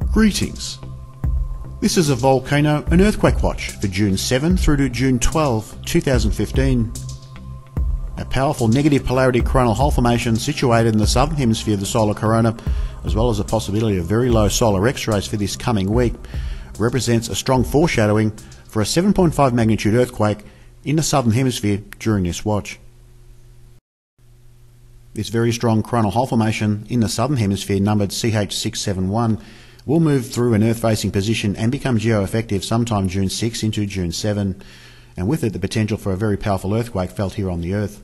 Greetings. This is a volcano and earthquake watch for June 7 through to June 12, 2015. A powerful negative polarity coronal hole formation situated in the southern hemisphere of the solar corona, as well as a possibility of very low solar X-rays for this coming week, represents a strong foreshadowing for a 7.5 magnitude earthquake in the southern hemisphere during this watch. This very strong coronal hole formation in the southern hemisphere, numbered CH671, will move through an Earth-facing position and become geo-effective sometime June 6 into June 7, and with it the potential for a very powerful earthquake felt here on the Earth.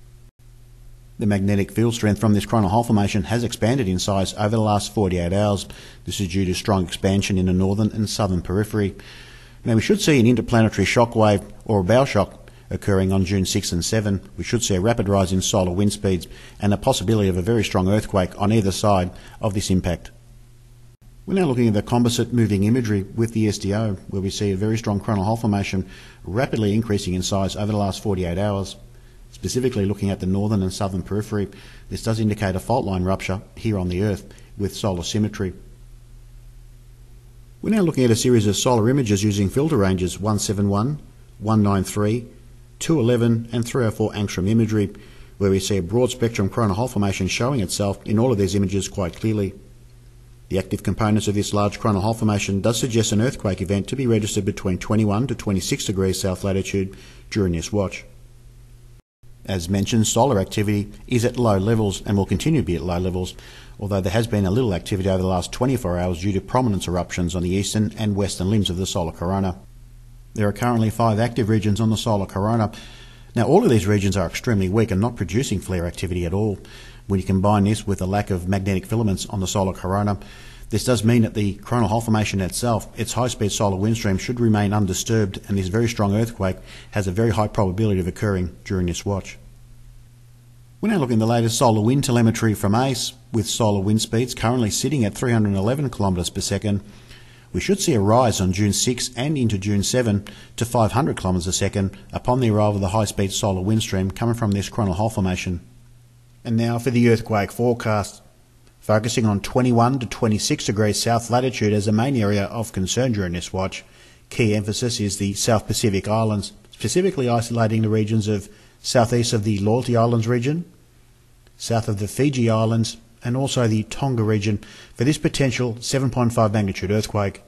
The magnetic field strength from this coronal hole formation has expanded in size over the last 48 hours. This is due to strong expansion in the northern and southern periphery. Now we should see an interplanetary shock wave or a bow shock occurring on June 6 and 7. We should see a rapid rise in solar wind speeds and a possibility of a very strong earthquake on either side of this impact. We're now looking at the composite moving imagery with the SDO, where we see a very strong coronal hole formation rapidly increasing in size over the last 48 hours. Specifically looking at the northern and southern periphery, this does indicate a fault line rupture here on the Earth with solar symmetry. We're now looking at a series of solar images using filter ranges 171, 193, 211 and 304 angstrom imagery, where we see a broad spectrum coronal hole formation showing itself in all of these images quite clearly. The active components of this large coronal hole formation does suggest an earthquake event to be registered between 21 to 26 degrees south latitude during this watch. As mentioned, solar activity is at low levels and will continue to be at low levels, although there has been a little activity over the last 24 hours due to prominence eruptions on the eastern and western limbs of the solar corona. There are currently 5 active regions on the solar corona. Now all of these regions are extremely weak and not producing flare activity at all. When you combine this with the lack of magnetic filaments on the solar corona, this does mean that the coronal hole formation itself, its high-speed solar wind stream, should remain undisturbed, and this very strong earthquake has a very high probability of occurring during this watch. We're now looking at the latest solar wind telemetry from ACE, with solar wind speeds currently sitting at 311 km per second. We should see a rise on June 6 and into June 7 to 500 km a second upon the arrival of the high-speed solar wind stream coming from this coronal hole formation. And now for the earthquake forecast. Focusing on 21 to 26 degrees south latitude as the main area of concern during this watch, key emphasis is the South Pacific Islands, specifically isolating the regions of southeast of the Loyalty Islands region, south of the Fiji Islands, and also the Tonga region for this potential 7.5 magnitude earthquake.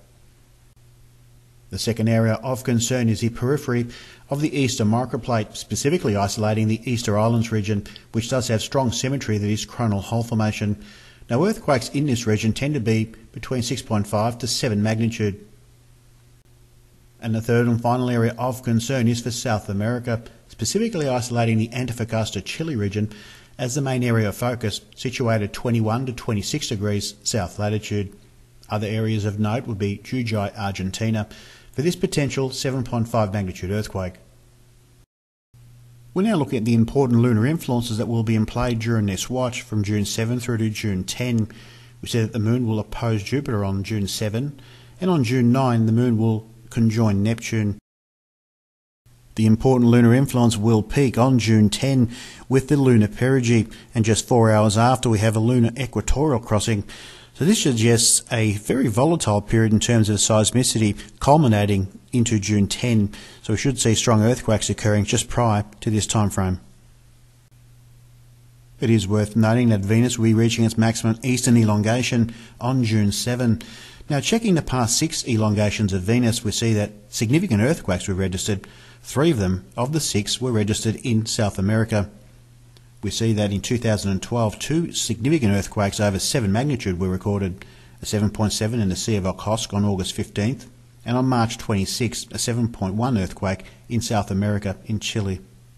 The second area of concern is the periphery of the Easter microplate, specifically isolating the Easter Islands region, which does have strong symmetry that is coronal hole formation. Now earthquakes in this region tend to be between 6.5 to 7 magnitude. And the third and final area of concern is for South America, specifically isolating the Antofagasta, Chile region as the main area of focus, situated 21 to 26 degrees south latitude. Other areas of note would be Jujuy, Argentina, for this potential 7.5 magnitude earthquake. We're now looking at the important lunar influences that will be in play during this watch from June 7 through to June 10. We see that the Moon will oppose Jupiter on June 7, and on June 9 the Moon will conjoin Neptune. The important lunar influence will peak on June 10 with the lunar perigee, and just 4 hours after we have a lunar equatorial crossing. So this suggests a very volatile period in terms of seismicity, culminating into June 10. So we should see strong earthquakes occurring just prior to this time frame. It is worth noting that Venus will be reaching its maximum eastern elongation on June 7. Now checking the past 6 elongations of Venus, we see that significant earthquakes were registered. 3 of them, of the 6, were registered in South America. We see that in 2012, 2 significant earthquakes over 7 magnitude were recorded, a 7.7 in the Sea of Okhotsk on August 15th, and on March 26, a 7.1 earthquake in South America in Chile.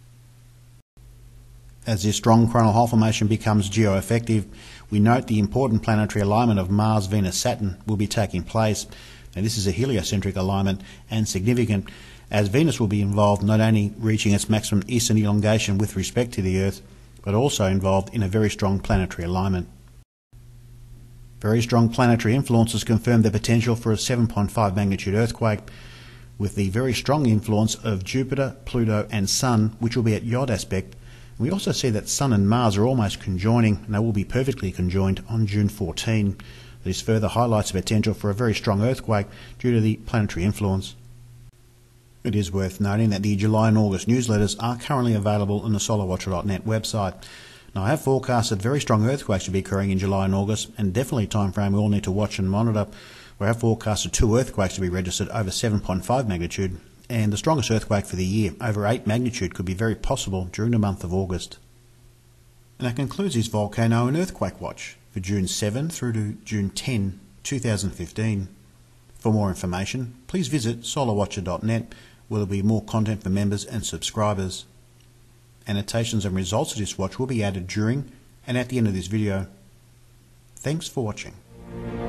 As this strong coronal hole formation becomes geo-effective, we note the important planetary alignment of Mars, Venus, Saturn will be taking place. Now this is a heliocentric alignment and significant, as Venus will be involved not only reaching its maximum eastern elongation with respect to the Earth, but also involved in a very strong planetary alignment. Very strong planetary influences confirm the potential for a 7.5 magnitude earthquake, with the very strong influence of Jupiter, Pluto and Sun, which will be at Yod aspect. We also see that Sun and Mars are almost conjoining, and they will be perfectly conjoined on June 14. This further highlights the potential for a very strong earthquake due to the planetary influence. It is worth noting that the July and August newsletters are currently available on the solarwatcher.net website. Now, I have forecasted very strong earthquakes to be occurring in July and August, and definitely a time frame we all need to watch and monitor, where I have forecasted 2 earthquakes to be registered over 7.5 magnitude, and the strongest earthquake for the year, over 8 magnitude, could be very possible during the month of August. And that concludes this Volcano and Earthquake Watch for June 7 through to June 10, 2015. For more information, please visit solarwatcher.net, where there will be more content for members and subscribers. Annotations and results of this watch will be added during and at the end of this video. Thanks for watching.